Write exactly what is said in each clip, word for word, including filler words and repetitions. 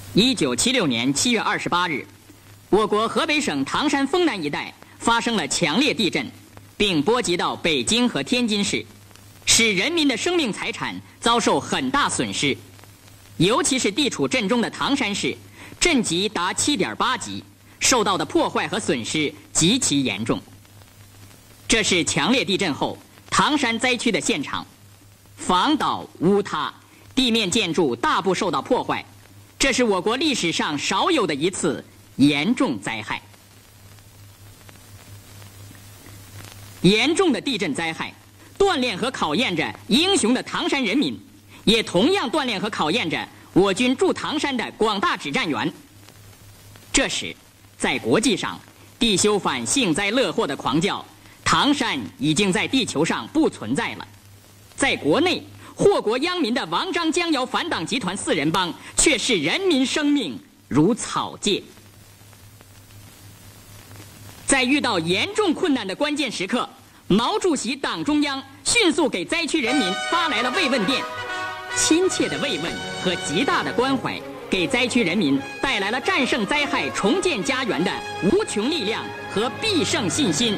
一九七六年七月二十八日，我国河北省唐山丰南一带发生了强烈地震，并波及到北京和天津市，使人民的生命财产遭受很大损失。尤其是地处震中的唐山市，震级达七点八级，受到的破坏和损失极其严重。这是强烈地震后唐山灾区的现场，房倒屋塌，地面建筑大部受到破坏。这是我国历史上少有的一次严重灾害。严重的地震灾害锻炼和考验着英雄的唐山人民，也同样锻炼和考验着我军驻唐山的广大指战员。这时，在国际上，地修反幸灾乐祸的狂叫，唐山已经在地球上不存在了。在国内，祸国殃民的王张江姚反党集团四人帮却视人民生命如草芥。在遇到严重困难的关键时刻，毛主席党中央迅速给灾区人民发来了慰问电，亲切的慰问和极大的关怀，给灾区人民带来了战胜灾害、重建家园的无穷力量和必胜信心。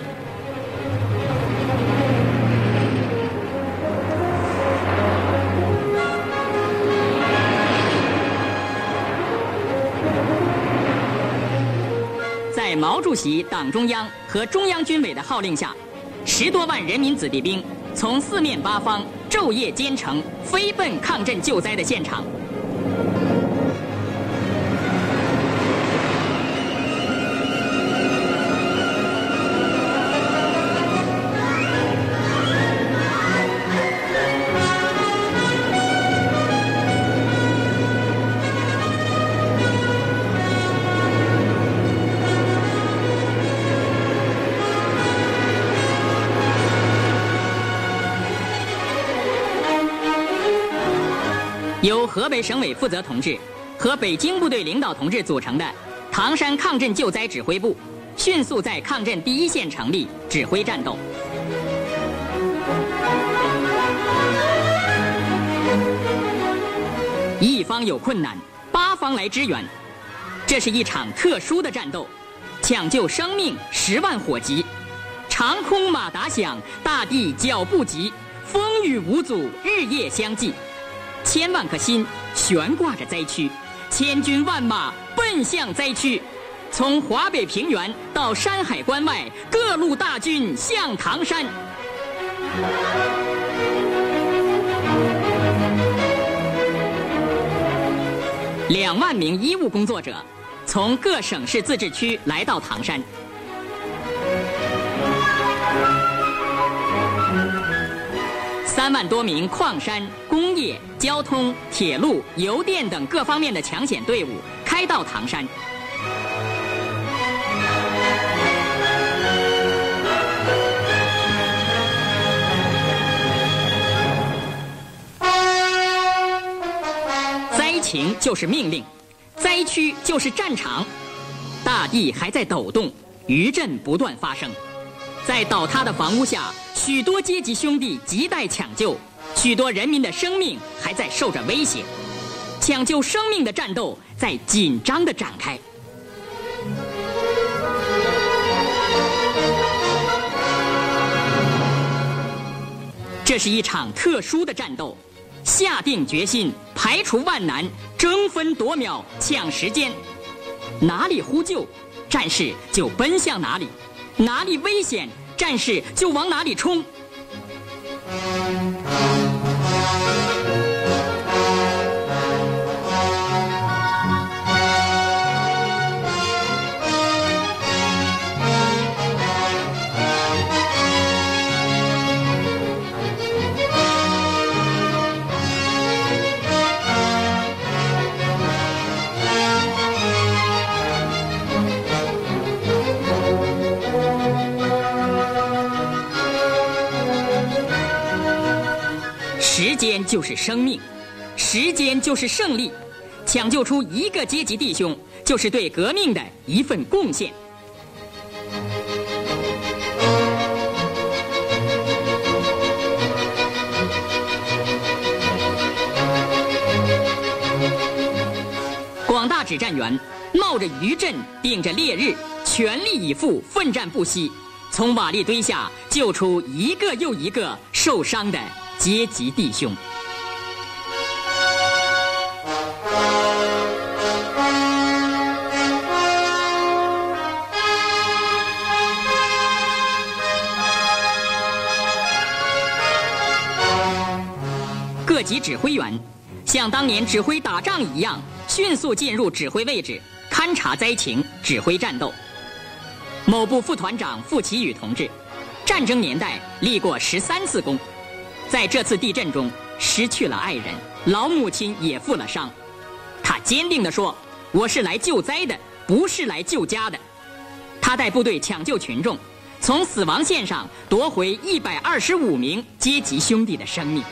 在毛主席党中央和中央军委的号令下，十多万人民子弟兵从四面八方昼夜兼程，飞奔抗震救灾的现场。由河北省委负责同志和北京部队领导同志组成的唐山抗震救灾指挥部，迅速在抗震第一线成立，指挥战斗。一方有困难，八方来支援，这是一场特殊的战斗，抢救生命十万火急，长空马达响，大地脚步急，风雨无阻，日夜相继。千万颗心悬挂着灾区，千军万马奔向灾区，从华北平原到山海关外，各路大军向唐山。两万名医务工作者从各省市自治区来到唐山。三万多名矿山、工业、交通、铁路、邮电等各方面的抢险队伍开到唐山。灾情就是命令，灾区就是战场，大地还在抖动，余震不断发生。在倒塌的房屋下，许多阶级兄弟亟待抢救，许多人民的生命还在受着威胁，抢救生命的战斗在紧张地展开。这是一场特殊的战斗，下定决心，排除万难，争分夺秒，抢时间。哪里呼救，战士就奔向哪里；哪里危险，战士就往哪里冲。时间就是生命，时间就是胜利，抢救出一个阶级弟兄，就是对革命的一份贡献。广广大指战员冒着余震，顶着烈日，全力以赴，奋战不息，从瓦砾堆下救出一个又一个受伤的阶级弟兄。各级指挥员像当年指挥打仗一样，迅速进入指挥位置，勘察灾情，指挥战斗。某部副团长傅奇宇同志，战争年代立过十三次功，在这次地震中失去了爱人，老母亲也负了伤。他坚定地说：“我是来救灾的，不是来救家的。”他带部队抢救群众，从死亡线上夺回一百二十五名阶级兄弟的生命。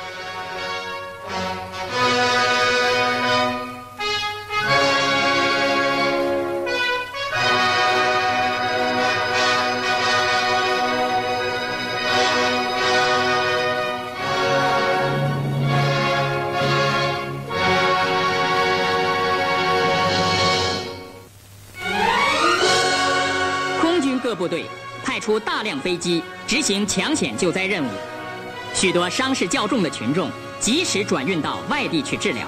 各部队派出大量飞机执行抢险救灾任务，许多伤势较重的群众及时转运到外地去治疗。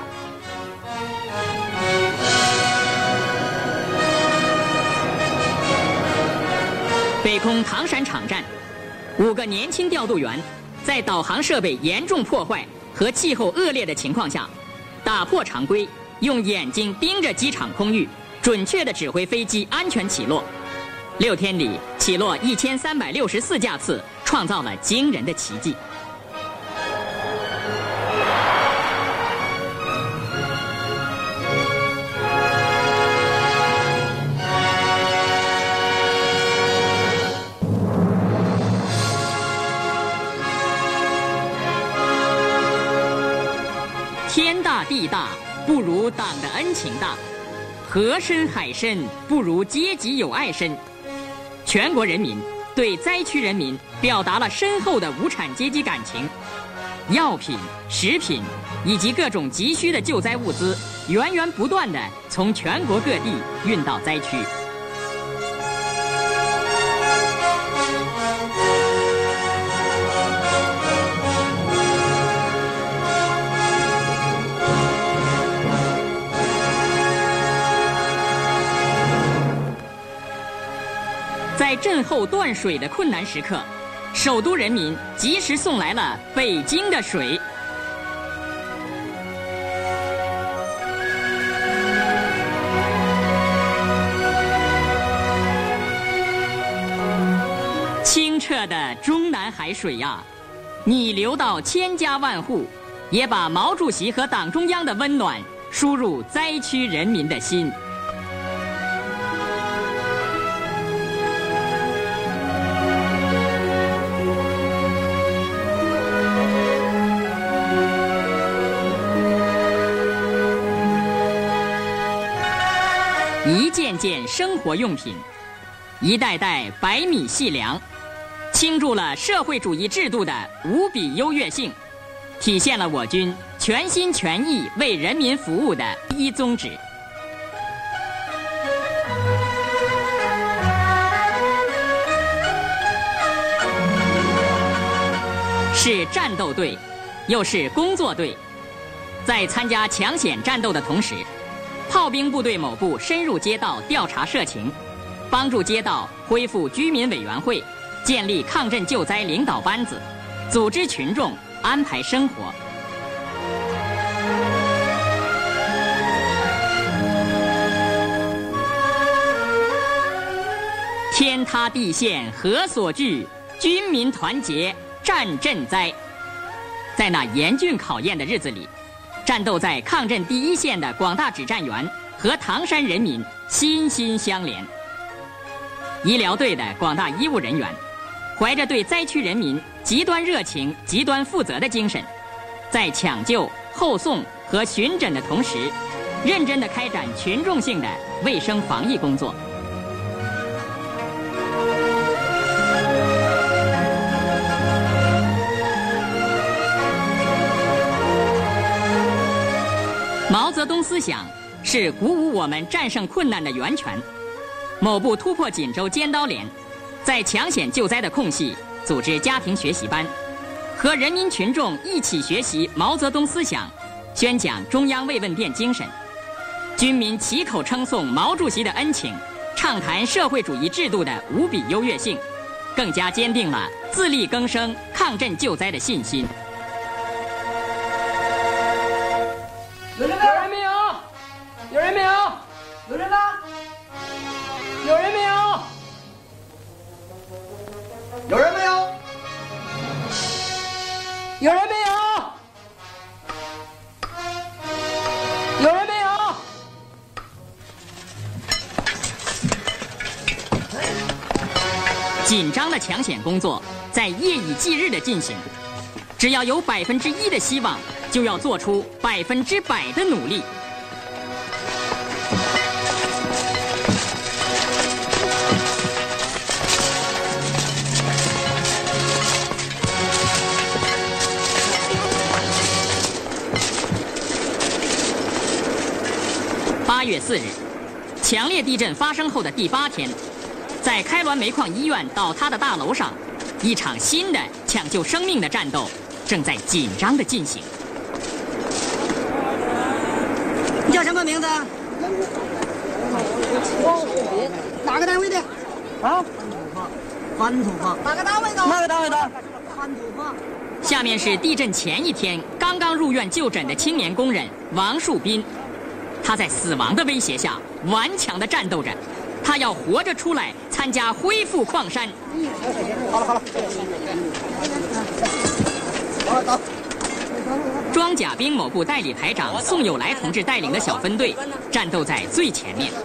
北空唐山场站，五个年轻调度员在导航设备严重破坏和气候恶劣的情况下，打破常规，用眼睛盯着机场空域，准确地指挥飞机安全起落。六天里起落一千三百六十四架次，创造了惊人的奇迹。天大地大，不如党的恩情大；河深海深，不如阶级友爱深。全国人民对灾区人民表达了深厚的无产阶级感情，药品、食品以及各种急需的救灾物资源源不断地从全国各地运到灾区。在震后断水的困难时刻，首都人民及时送来了北京的水。清澈的中南海水呀，你流到千家万户，也把毛主席和党中央的温暖输入灾区人民的心。一件件生活用品，一袋袋白米细粮，倾注了社会主义制度的无比优越性，体现了我军全心全意为人民服务的第一宗旨。是战斗队，又是工作队，在参加抢险战斗的同时，炮兵部队某部深入街道调查社情，帮助街道恢复居民委员会，建立抗震救灾领导班子，组织群众，安排生活。天塌地陷何所惧，军民团结战赈灾。在那严峻考验的日子里，战斗在抗震第一线的广大指战员和唐山人民心心相连。医疗队的广大医务人员，怀着对灾区人民极端热情、极端负责的精神，在抢救、后送和巡诊的同时，认真地开展群众性的卫生防疫工作。毛泽东思想是鼓舞我们战胜困难的源泉。某部突破锦州尖刀连，在抢险救灾的空隙，组织家庭学习班，和人民群众一起学习毛泽东思想，宣讲中央慰问电精神。军民齐口称颂毛主席的恩情，畅谈社会主义制度的无比优越性，更加坚定了自力更生、抗震救灾的信心。 有人没有？有人没有？有人吗？有人没有？ 有人没有？ 有人没有？有人没有？ 紧张的抢险工作在夜以继日的进行，只要有百分之一的希望，就要做出百分之百的努力。八月四日，强烈地震发生后的第八天，在开滦煤矿医院倒塌的大楼上，一场新的抢救生命的战斗正在紧张地进行。 你叫什么名字？哪个单位的？ 啊？ 环土矿。哪个单位的？ 哪个单位的？ 环土矿。 下面是地震前一天刚刚入院就诊的青年工人王树斌，他在死亡的威胁下顽强地战斗着，他要活着出来参加恢复矿山。 好了好了，好了走。 装甲兵某部代理排长宋友来同志带领的小分队战斗在最前面。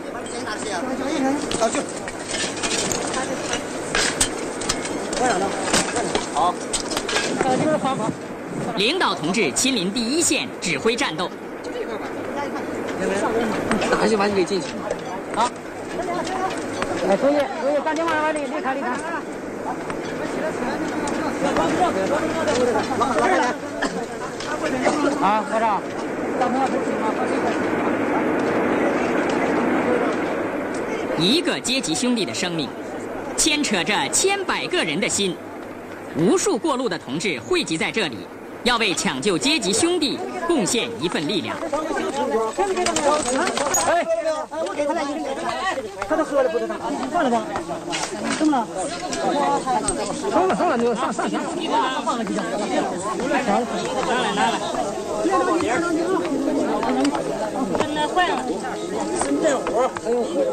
好。 领导同志亲临第一线指挥战斗。 打起完就可以进去。啊。哎，同学，同学，打电话让离离开离开。啊，科长。 一个阶级兄弟的生命，牵扯着千百个人的心，无数过路的同志汇集在这里，要为抢救阶级兄弟贡献一份力量。 哎，我给他来一个，他都喝了不得他，放了吧？怎么了？放了放了，就上上墙，放了几张。拿来拿来。真的坏了。真这火，还有火。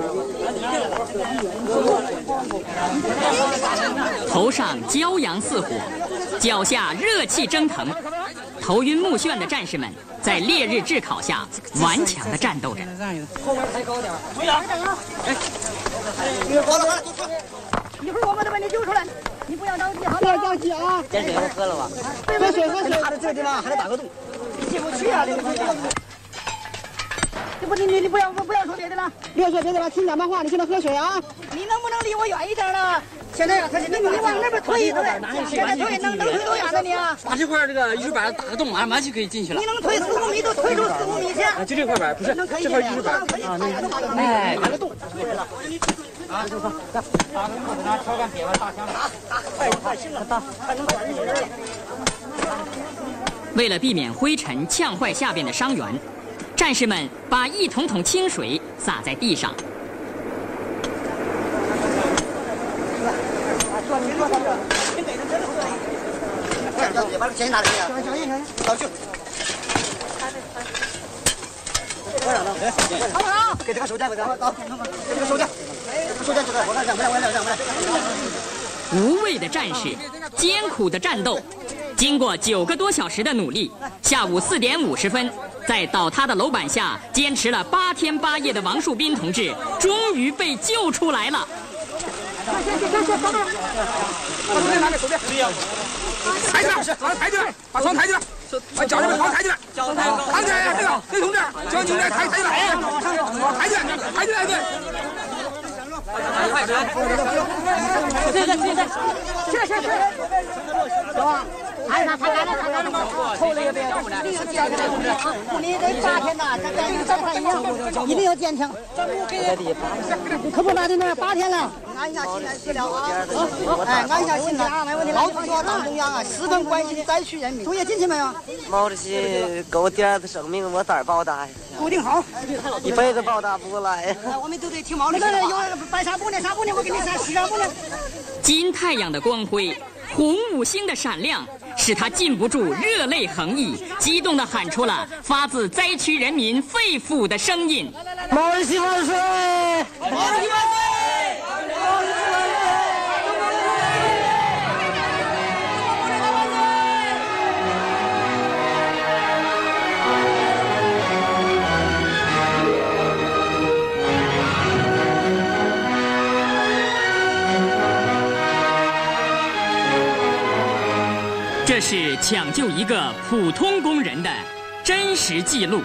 头上骄阳似火，脚下热气蒸腾，头晕目眩的战士们在烈日炙烤下顽强地战斗着。 后面抬高点。队长，哎， 好了好了，一会儿我们都把你救出来，你不要着急，不要着急啊！ 这水我喝了吧？ 喝水喝水，他的这地方还得打个洞，进不去啊！这个你不你你你不要不要说别的了，不要说别的了，听咱们话，你现在喝水啊！你能不能离我远一点了？现在可是你你往那边推一推，现在推能能推多远呢你？ 把这块这个一水板打个洞，马上马上就可以进去了。 你能推四五米都推出四五米去。 就这块板，不是这块一水板啊，那哎，打个洞对了。啊，就说打打个木头拿敲杆铁把大枪打打快快行了，打还能管人了。 为了避免灰尘呛坏下边的伤员，战士们把一桶桶清水洒在地上。 快，把钱拿来呀！小心点，老舅。好不好？给这个手电，给他走，给这个手电，手电这个，我看让不让，我让让不让。 无畏的战士，艰苦的战斗，经过九个多小时的努力，下午四点五十分，在倒塌的楼板下坚持了八天八夜的王树斌同志，终于被救出来了。 行行行行行，等等，把手电拿来，手电。抬起来，把抬起来，把床抬起来，把脚这边床抬起来，抬起来，这个这同志，脚你来抬抬起来，抬起来，抬起来，对。快点，对对对对，是是是，行啊， 哎，他他来了，他来了吗？头了也别动了，一定要坚强啊！你得八天呐，这跟咱还一样，一定要坚强。可不八天了，八天了。安下心来治疗啊！哎，安下心来，没问题。老子说党中央啊，十分关心灾区人民。作业进去没有？ 毛主席给我第二次生命，我咋报答呀？ 固定好， 一辈子报答不过来呀。 我们都得听毛主席的话。有白纱布呢，纱布呢，我给你晒湿纱布呢。 金太阳的光辉，红五星的闪亮，使他禁不住热泪横溢，激动地喊出了发自灾区人民肺腑的声音： 毛主席万岁！ 毛主席万岁！毛主席万岁！ 这是抢救一个普通工人的真实记录。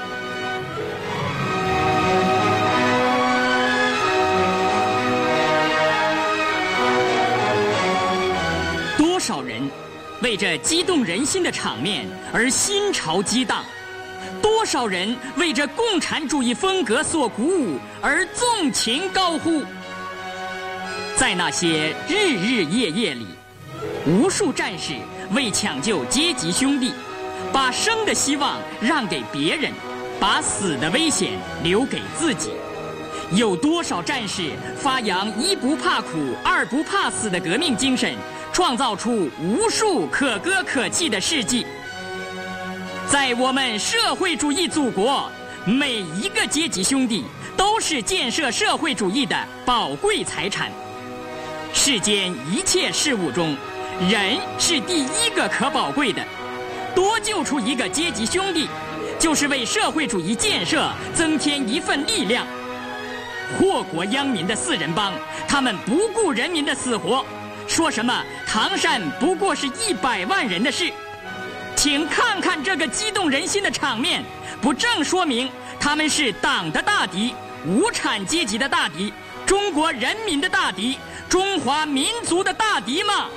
多少人为这激动人心的场面而心潮激荡，多少人为这共产主义风格所鼓舞而纵情高呼。在那些日日夜夜里，无数战士为抢救阶级兄弟，把生的希望让给别人，把死的危险留给自己。有多少战士发扬一不怕苦二不怕死的革命精神，创造出无数可歌可泣的事迹。在我们社会主义祖国，每一个阶级兄弟都是建设社会主义的宝贵财产。世间一切事物中，人是第一个可宝贵的，多救出一个阶级兄弟，就是为社会主义建设增添一份力量。祸国殃民的四人帮，他们不顾人民的死活，说什么唐山不过是一百万人的事。请看看这个激动人心的场面，不正说明他们是党的大敌、无产阶级的大敌、中国人民的大敌、中华民族的大敌吗？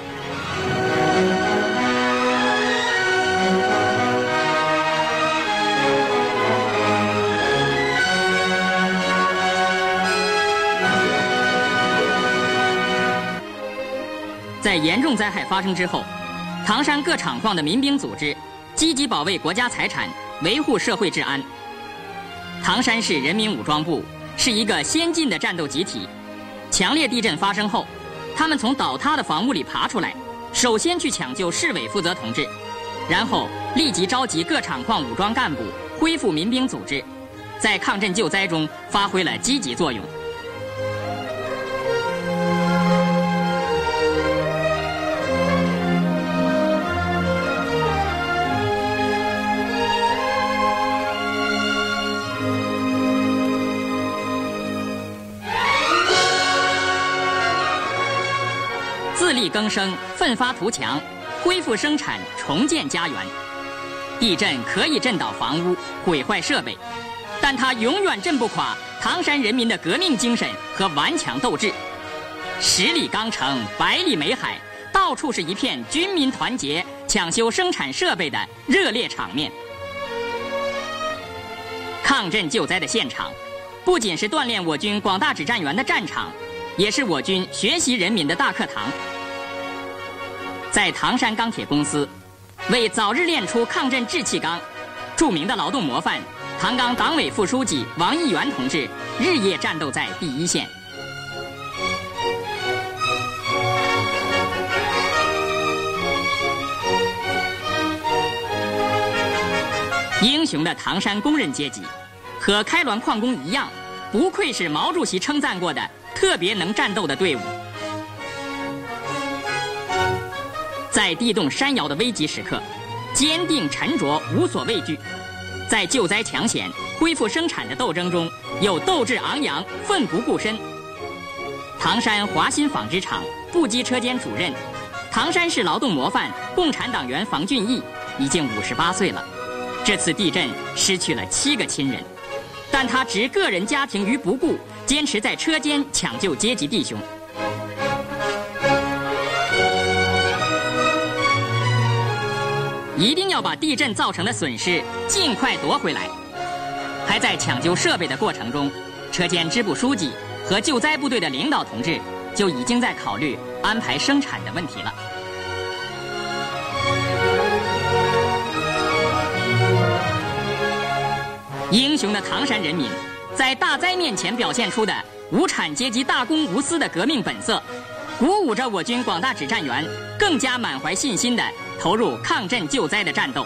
在严重灾害发生之后，唐山各厂矿的民兵组织积极保卫国家财产，维护社会治安。唐山市人民武装部是一个先进的战斗集体。强烈地震发生后，他们从倒塌的房屋里爬出来，首先去抢救市委负责同志，然后立即召集各厂矿武装干部恢复民兵组织，在抗震救灾中发挥了积极作用。自力更生，奋发图强，恢复生产，重建家园。地震可以震倒房屋，毁坏设备，但它永远震不垮唐山人民的革命精神和顽强斗志。十里钢城，百里美海，到处是一片军民团结、抢修生产设备的热烈场面。抗震救灾的现场，不仅是锻炼我军广大指战员的战场，也是我军学习人民的大课堂。在唐山钢铁公司，为早日炼出抗震制气钢，著名的劳动模范唐钢党委副书记王义元同志日夜战斗在第一线。英雄的唐山工人阶级，和开滦矿工一样，不愧是毛主席称赞过的特别能战斗的队伍。在地动山摇的危急时刻，坚定沉着，无所畏惧；在救灾抢险、恢复生产的斗争中，有斗志昂扬，奋不顾身。唐山华新纺织厂布机车间主任、唐山市劳动模范、共产党员房俊义已经五十八岁了。这次地震失去了七个亲人，但他置个人家庭于不顾，坚持在车间抢救阶级弟兄。 一定要把地震造成的损失尽快夺回来。还在抢救设备的过程中，车间支部书记和救灾部队的领导同志就已经在考虑安排生产的问题了。英雄的唐山人民在大灾面前表现出的无产阶级大公无私的革命本色，鼓舞着我军广大指战员更加满怀信心地投入抗震救灾的战斗。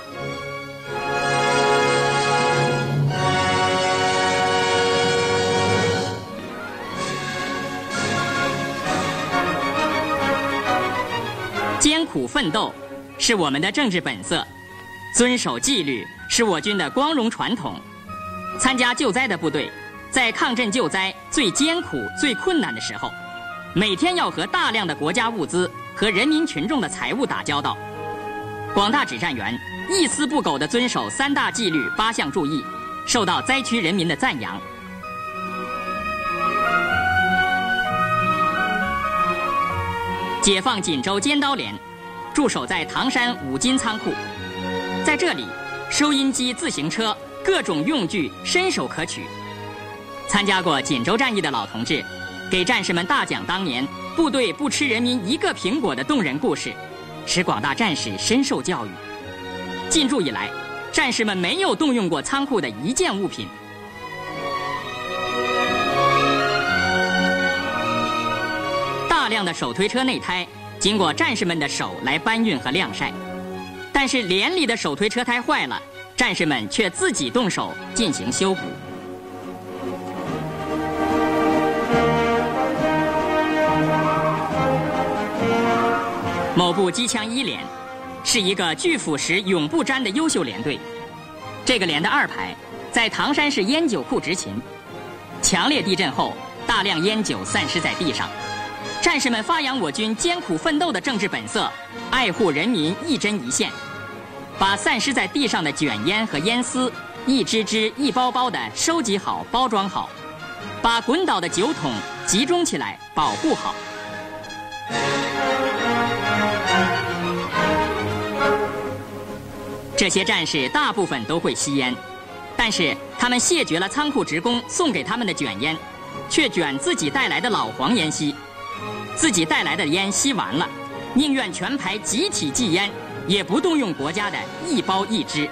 艰苦奋斗是我们的政治本色，遵守纪律是我军的光荣传统。参加救灾的部队，在抗震救灾最艰苦、最困难的时候，每天要和大量的国家物资和人民群众的财物打交道。广大指战员一丝不苟地遵守三大纪律、八项注意，受到灾区人民的赞扬。解放锦州尖刀连驻守在唐山五金仓库，在这里，收音机、自行车各种用具伸手可取。参加过锦州战役的老同志给战士们大讲当年部队不吃人民一个苹果的动人故事，使广大战士深受教育。进驻以来，战士们没有动用过仓库的一件物品。大量的手推车内胎经过战士们的手来搬运和晾晒，但是连里的手推车胎坏了，战士们却自己动手进行修补。某部机枪一连是一个拒腐蚀永不沾的优秀连队，这个连的二排在唐山市烟酒库执勤。强烈地震后，大量烟酒散失在地上，战士们发扬我军艰苦奋斗的政治本色，爱护人民一针一线，把散失在地上的卷烟和烟丝一支支、一包包的收集好、包装好，把滚倒的酒桶集中起来保护好。这些战士大部分都会吸烟，但是他们谢绝了仓库职工送给他们的卷烟，却卷自己带来的老黄烟吸。自己带来的烟吸完了，宁愿全排集体忌烟，也不动用国家的一包一支。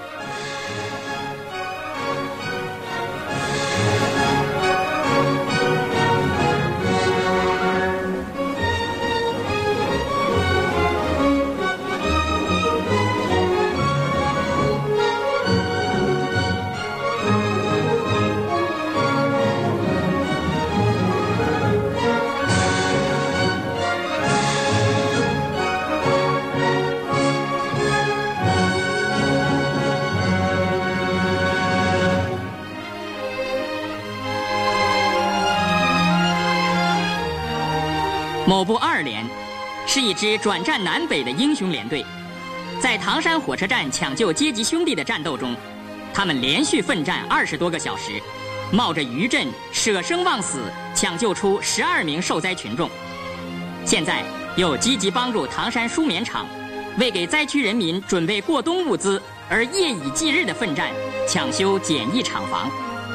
某部二连是一支转战南北的英雄连队，在唐山火车站抢救阶级兄弟的战斗中，他们连续奋战二十多个小时，冒着余震舍生忘死，抢救出十二名受灾群众。现在又积极帮助唐山输棉厂，为给灾区人民准备过冬物资而夜以继日的奋战，抢修简易厂房。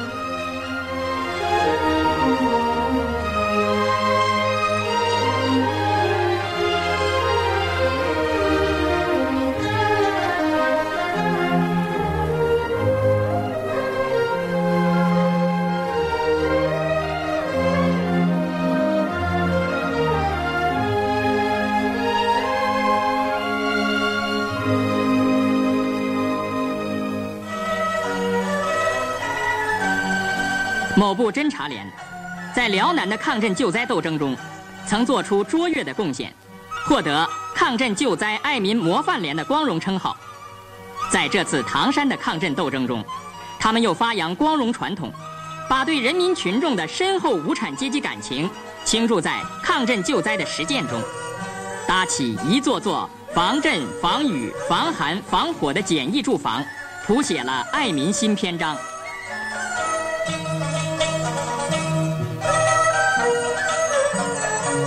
某部侦察连在辽南的抗震救灾斗争中曾做出卓越的贡献，获得抗震救灾爱民模范连的光荣称号。在这次唐山的抗震斗争中，他们又发扬光荣传统，把对人民群众的深厚无产阶级感情倾注在抗震救灾的实践中，搭起一座座防震、防雨、防寒、防火的简易住房，谱写了爱民新篇章。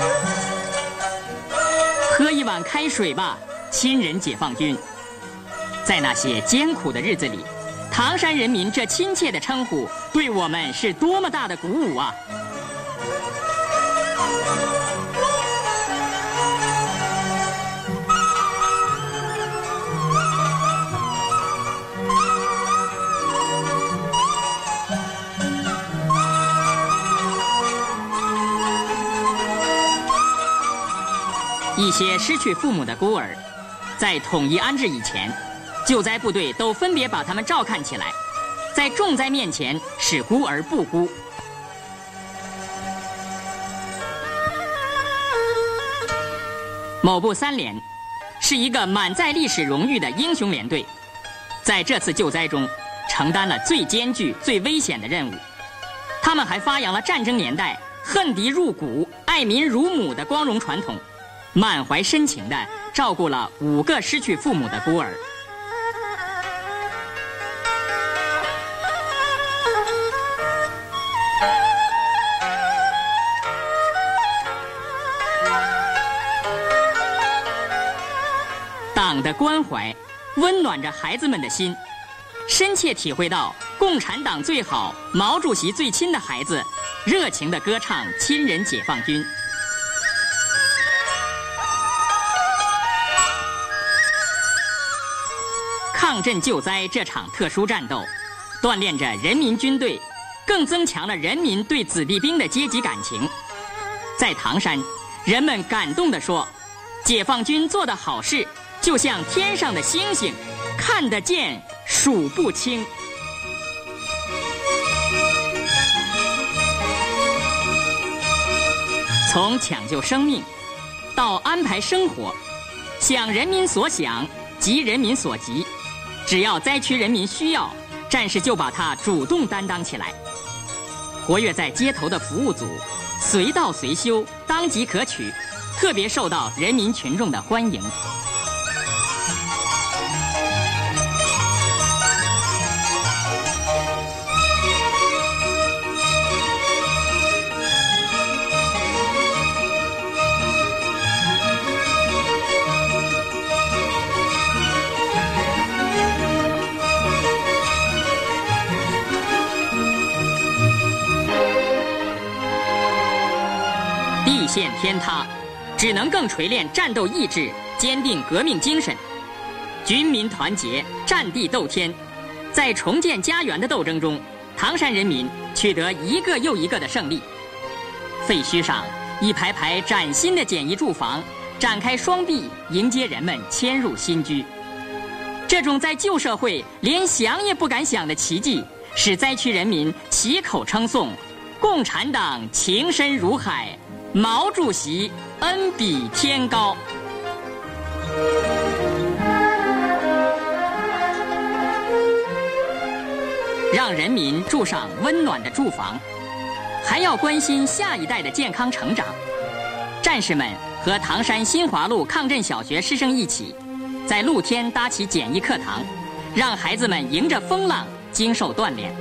喝一碗开水吧，亲人解放军。 在那些艰苦的日子里，唐山人民这亲切的称呼，对我们是多么大的鼓舞啊！一些失去父母的孤儿，在统一安置以前，救灾部队都分别把他们照看起来，在重灾面前使孤儿不孤。某部三连是一个满载历史荣誉的英雄连队，在这次救灾中承担了最艰巨、最危险的任务。他们还发扬了战争年代恨敌入骨、爱民如母的光荣传统，满怀深情地照顾了五个失去父母的孤儿。党的关怀温暖着孩子们的心，深切体会到共产党最好、毛主席最亲的孩子热情地歌唱亲人解放军。抗震救灾这场特殊战斗，锻炼着人民军队，更增强了人民对子弟兵的阶级感情。在唐山，人们感动地说：“解放军做的好事，就像天上的星星，看得见，数不清。”从抢救生命到安排生活，想人民所想，急人民所急。只要灾区人民需要，战士就把它主动担当起来。活跃在街头的服务组，随到随修，当即可取，特别受到人民群众的欢迎。地陷天塌，只能更锤炼战斗意志，坚定革命精神。军民团结，战地斗天。在重建家园的斗争中，唐山人民取得一个又一个的胜利。废墟上一排排崭新的简易住房，展开双臂迎接人们迁入新居。这种在旧社会连想也不敢想的奇迹，使灾区人民齐口称颂：共产党情深如海，毛主席恩比天高。让人民住上温暖的住房，还要关心下一代的健康成长。战士们和唐山新华路抗震小学师生一起，在露天搭起简易课堂，让孩子们迎着风浪经受锻炼。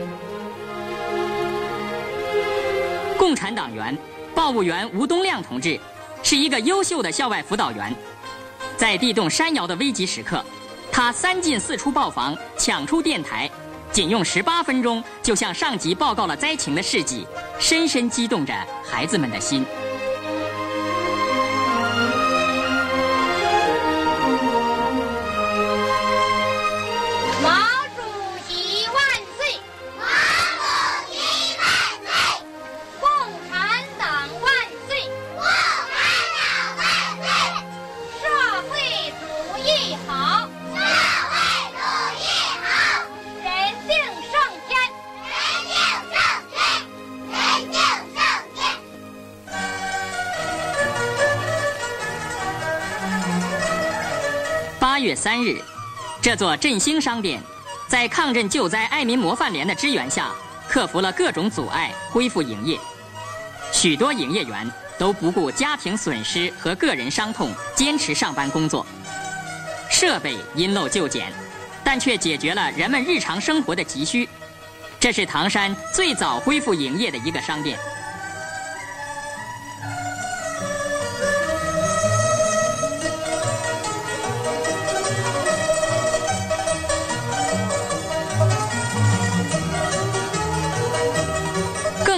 共产党员报务员吴东亮同志是一个优秀的校外辅导员，在地动山摇的危急时刻，他三进四出报房，抢出电台，仅用十八分钟就向上级报告了灾情的事迹，深深激动着孩子们的心。八月三日，这座振兴商店在抗震救灾爱民模范连的支援下，克服了各种阻碍，恢复营业。许多营业员都不顾家庭损失和个人伤痛，坚持上班工作。设备因陋就简，但却解决了人们日常生活的急需。这是唐山最早恢复营业的一个商店。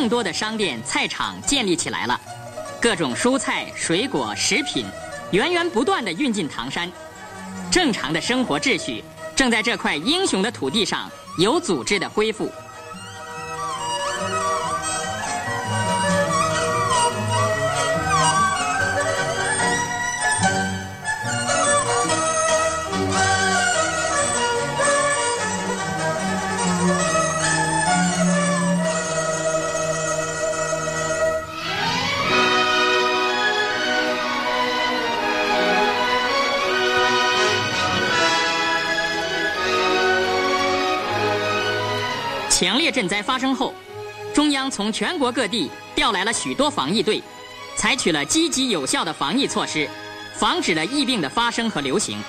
更多的商店、菜场建立起来了，各种蔬菜、水果、食品源源不断地运进唐山，正常的生活秩序正在这块英雄的土地上有组织地恢复。强烈震灾发生后，中央从全国各地调来了许多防疫队，采取了积极有效的防疫措施，防止了疫病的发生和流行。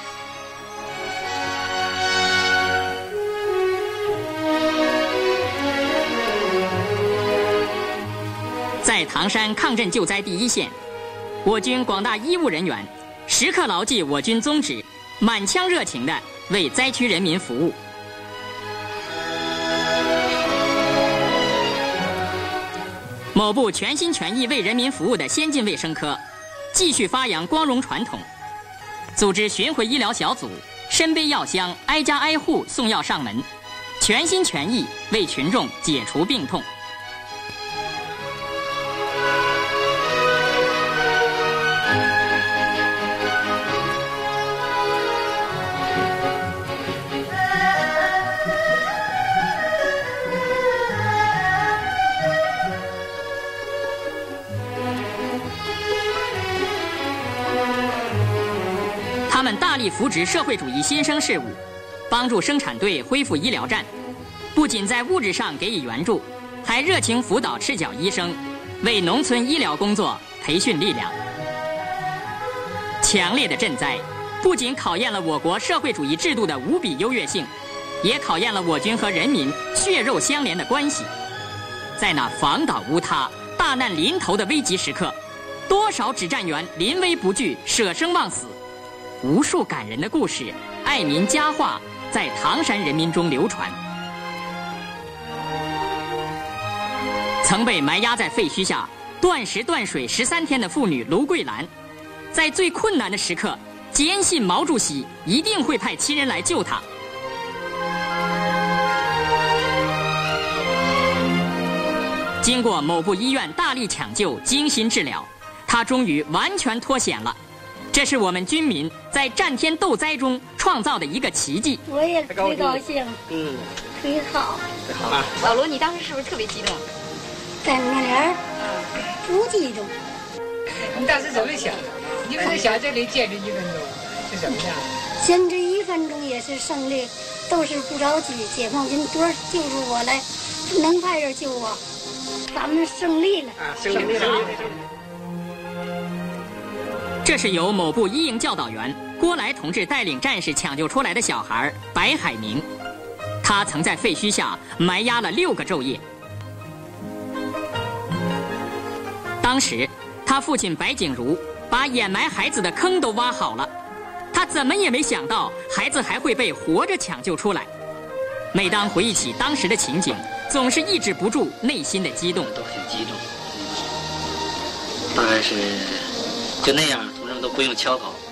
在唐山抗震救灾第一线，我军广大医务人员时刻牢记我军宗旨，满腔热情地为灾区人民服务。某部全心全意为人民服务的先进卫生科，继续发扬光荣传统，组织巡回医疗小组，身背药箱，挨家挨户送药上门，全心全意为群众解除病痛。他们大力扶植社会主义新生事物，帮助生产队恢复医疗站，不仅在物质上给予援助，还热情辅导赤脚医生，为农村医疗工作培训力量。强烈的震灾不仅考验了我国社会主义制度的无比优越性，也考验了我军和人民血肉相连的关系。在那房倒屋塌、大难临头的危急时刻，多少指战员临危不惧、舍生忘死，无数感人的故事、爱民佳话在唐山人民中流传。曾被埋压在废墟下断食断水十三天的妇女卢桂兰，在最困难的时刻坚信毛主席一定会派亲人来救她。经过某部医院大力抢救、精心治疗，她终于完全脱险了。这是我们军民在战天斗灾中创造的一个奇迹。 我也特别高兴，嗯，特别好。 好，老罗，你当时是不是特别激动？ 在那边，不激动。 你当时怎么想的？你们在想这里坚持一分钟是什么样？ 坚持一分钟也是胜利，都是不着急。解放军多救出我来，能派人救我，咱们胜利了。 啊，胜利了！ 这是由某部一营教导员郭来同志带领战士抢救出来的小孩白海明，他曾在废墟下埋压了六个昼夜。当时他父亲白景如把掩埋孩子的坑都挖好了，他怎么也没想到孩子还会被活着抢救出来。每当回忆起当时的情景，总是抑制不住内心的激动。 都很激动，大概是就那样，同志们都不用敲镐，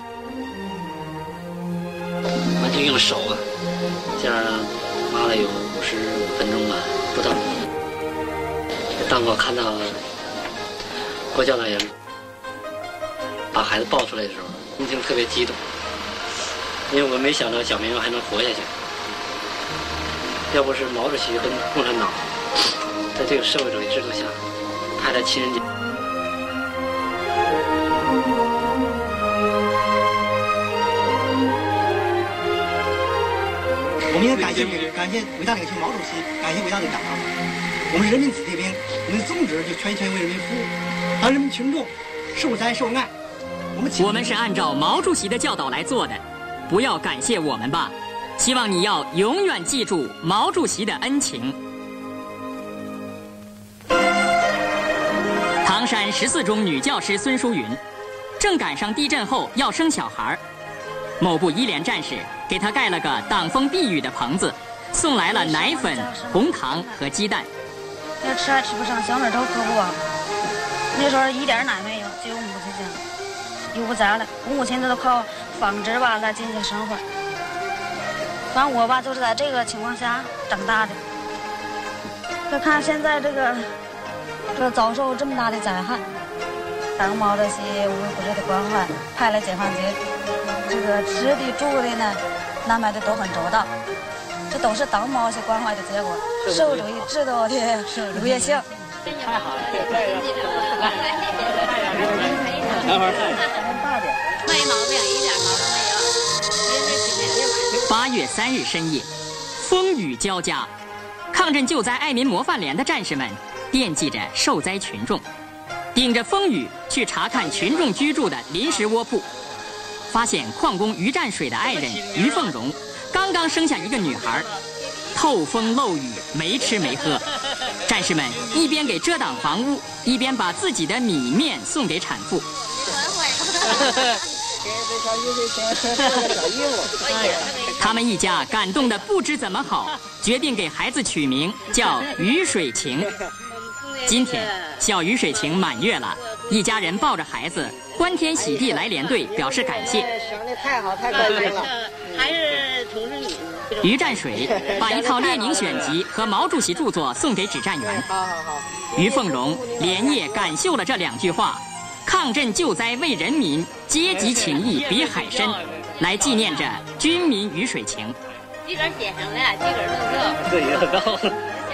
完全用手啊，这样挖了有五十五分钟吧，不到。当我看到郭教导员把孩子抱出来的时候，心情特别激动，因为我没想到小明还能活下去。要不是毛主席和共产党在这个社会主义制度下派来亲人节。 我们也感谢感谢伟大领袖毛主席，感谢伟大领导。我们是人民子弟兵，我们的宗旨就全心全意为人民服务，让人民群众受灾受难。我们我们是按照毛主席的教导来做的，不要感谢我们吧。希望你要永远记住毛主席的恩情。唐山十四中女教师孙淑云，正赶上地震后要生小孩，某部一连战士给她盖了个挡风避雨的棚子，送来了奶粉、红糖和鸡蛋。 那吃还吃不上，小米粥喝不饱。那时候一点奶没有，只有母亲家，有不咋了。我母亲这都靠纺织吧来进行生活。反正我吧就是在这个情况下长大的。再看现在这个，这遭受这么大的灾害，党毛这些无微不至的关怀，派了解放军，这个吃的住的呢，安排的都很周到。这都是党毛些关怀的结果，社会主义制度的优越性。 太好了！ 等会儿。 没毛病，一点毛病没有。 八月三日深夜，风雨交加，抗震救灾爱民模范连的战士们惦记着受灾群众，顶着风雨去查看群众居住的临时窝铺，发现矿工于占水的爱人于凤荣刚刚生下一个女孩，透风漏雨，没吃没喝。战士们一边给遮挡房屋，一边把自己的米面送给产妇。他们一家感动得不知怎么好，决定给孩子取名叫于水晴。今天小于水晴满月了，一家人抱着孩子欢天喜地来连队表示感谢。 想的太好，太高兴了。 还是同志你。 于占水把一套列宁选集和毛主席著作送给指战员。 好好好。 于凤荣连夜感绣了这两句话：抗震救灾为人民，阶级情谊比海深，来纪念着军民于水情。 自个儿写上来，自个儿弄这。 对，也很高。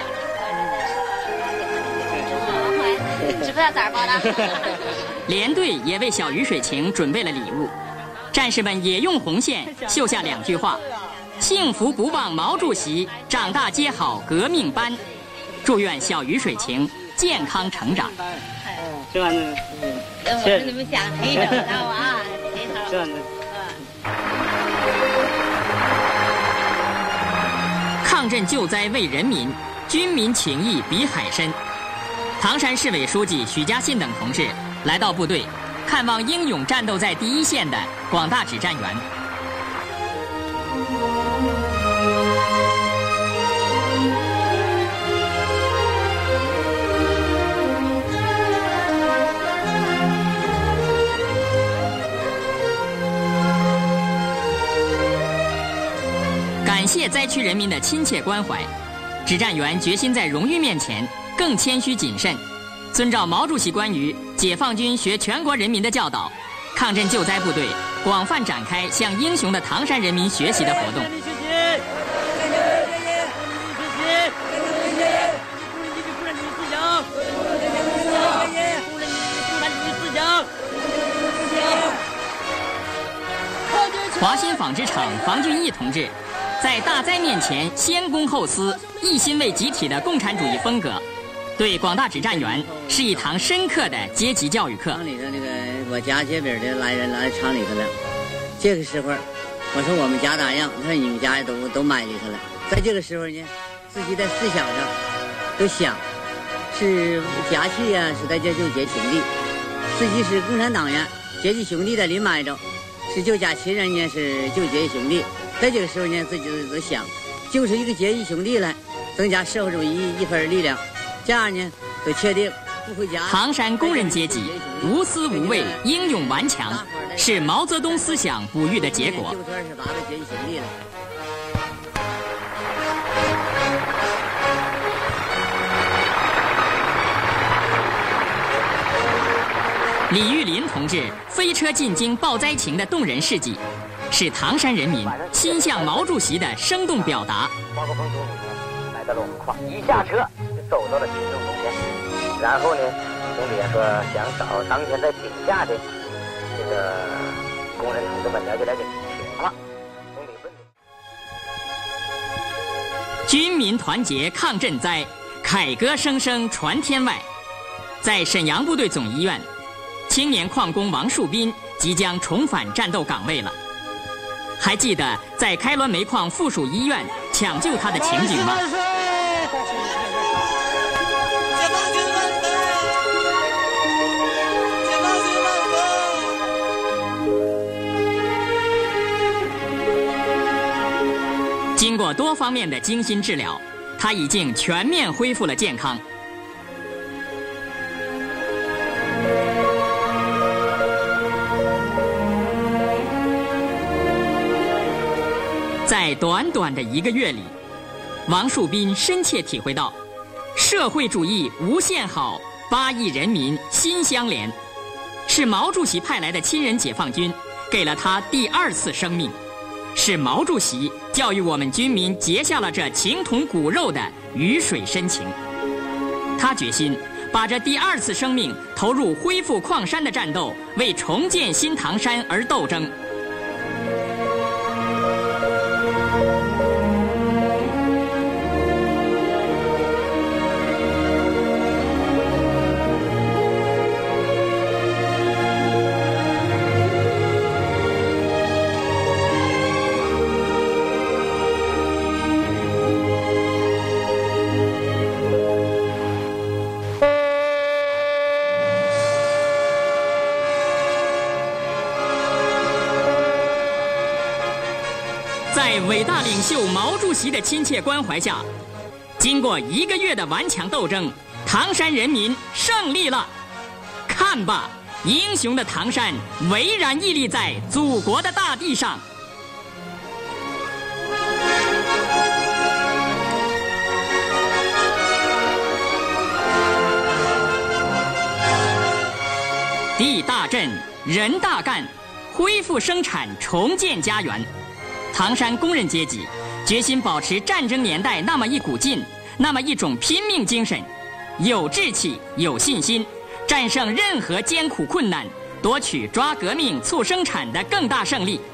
知不知道咋包的？ 连队也为小于水情准备了礼物，战士们也用红线绣下两句话：幸福不忘毛主席，长大接好革命班。祝愿小于水情健康成长。 这样子， 我跟你们讲，黑手刀啊，黑手。 这样子。 抗震救灾为人民，军民情谊比海深。唐山市委书记许家信等同志来到部队，看望英勇战斗在第一线的广大指战员。感谢灾区人民的亲切关怀，指战员决心在荣誉面前更谦虚谨慎，遵照毛主席关于解放军学全国人民的教导，抗震救灾部队广泛展开向英雄的唐山人民学习的活动。华新纺织厂房俊义同志在大灾面前先公后私，一心为集体的共产主义风格，对广大指战员是一堂深刻的阶级教育课。 厂里头那个我家这边的来人来厂里头了，这个时候我说我们家咋样？他说你们家都都买里头了。在这个时候呢，自己在思想上都想，是家去呀是在这救结兄弟，自己是共产党员，阶级兄弟在临埋着，是救家亲人呢是救阶级兄弟。在这个时候呢，自己都想，就是一个阶级兄弟来，增加社会主义一份力量，这样呢，都确定不回家。 唐山工人阶级无私无畏、英勇顽强，是毛泽东思想哺育的结果。 就说是八个阶级兄弟了。 李玉林同志飞车进京报灾情的动人事迹，是唐山人民心向毛主席的生动表达。 包括冯总理呢来到了我们矿，一下车就走到了群众中间，然后呢，总理说想找当天在顶下的这个工人同志们，就来给请了。总理问军民团结抗震灾，凯歌声声传天外。在沈阳部队总医院，青年矿工王树斌即将重返战斗岗位了。还记得在开滦煤矿附属医院抢救他的情景吗？经过多方面的精心治疗，他已经全面恢复了健康。 在短短的一个月里，王树斌深切体会到，社会主义无限好，八亿人民心相连，是毛主席派来的亲人解放军给了他第二次生命，是毛主席教育我们军民结下了这情同骨肉的鱼水深情。他决心把这第二次生命投入恢复矿山的战斗，为重建新唐山而斗争。在伟大领袖毛主席的亲切关怀下，经过一个月的顽强斗争，唐山人民胜利了。看吧，英雄的唐山巍然屹立在祖国的大地上。地大振，人大干，恢复生产，重建家园。唐山工人阶级决心保持战争年代那么一股劲，那么一种拼命精神，有志气，有信心，战胜任何艰苦困难，夺取抓革命促生产的更大胜利。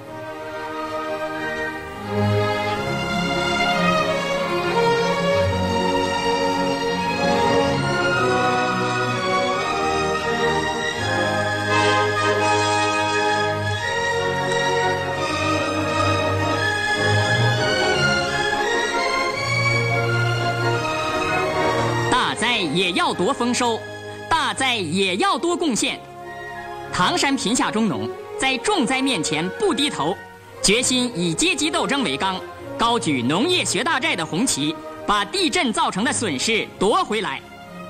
也要多丰收，大灾也要多贡献。唐山贫下中农在重灾面前不低头，决心以阶级斗争为纲，高举农业学大寨的红旗，把地震造成的损失夺回来。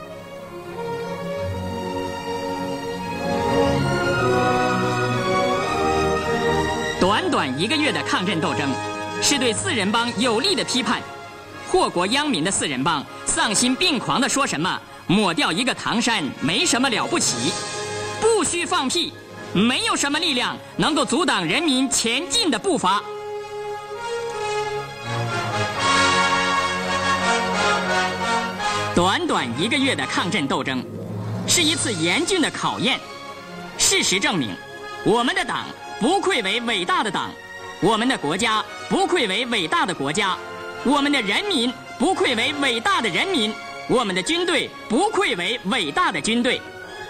短短一个月的抗震斗争，是对四人帮有力的批判。祸国殃民的四人帮丧心病狂地说什么抹掉一个唐山没什么了不起，不许放屁，没有什么力量能够阻挡人民前进的步伐。短短一个月的抗震斗争，是一次严峻的考验。事实证明，我们的党不愧为伟大的党，我们的国家不愧为伟大的国家，我们的人民不愧为伟大的人民，我们的军队不愧为伟大的军队。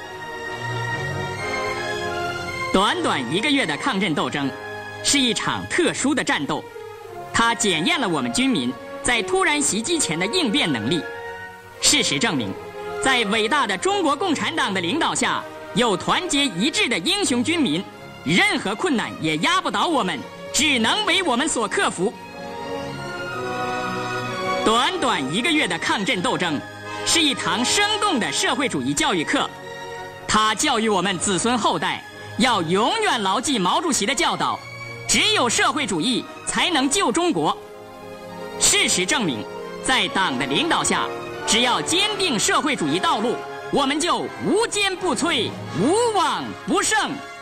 短短一个月的抗震斗争，是一场特殊的战斗，它检验了我们军民在突然袭击前的应变能力。事实证明，在伟大的中国共产党的领导下，有团结一致的英雄军民，任何困难也压不倒我们，只能为我们所克服。短短一个月的抗震斗争，是一堂生动的社会主义教育课，它教育我们子孙后代要永远牢记毛主席的教导，只有社会主义才能救中国。事实证明，在党的领导下，只要坚定社会主义道路，我们就无坚不摧，无往不胜。